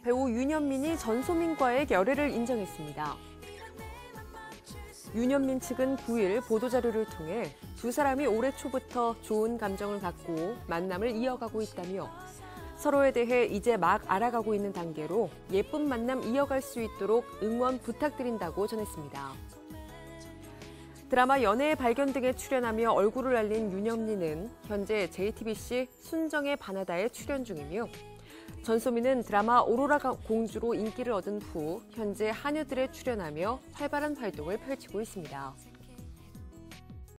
배우 윤현민이 전소민과의 열애를 인정했습니다. 윤현민 측은 9일 보도자료를 통해 두 사람이 올해 초부터 좋은 감정을 갖고 만남을 이어가고 있다며 서로에 대해 이제 막 알아가고 있는 단계로 예쁜 만남 이어갈 수 있도록 응원 부탁드린다고 전했습니다. 드라마 연애의 발견 등에 출연하며 얼굴을 알린 윤현민은 현재 JTBC 순정의 바나다에 출연 중이며 전소민은 드라마 오로라 공주로 인기를 얻은 후 현재 한여들에 출연하며 활발한 활동을 펼치고 있습니다.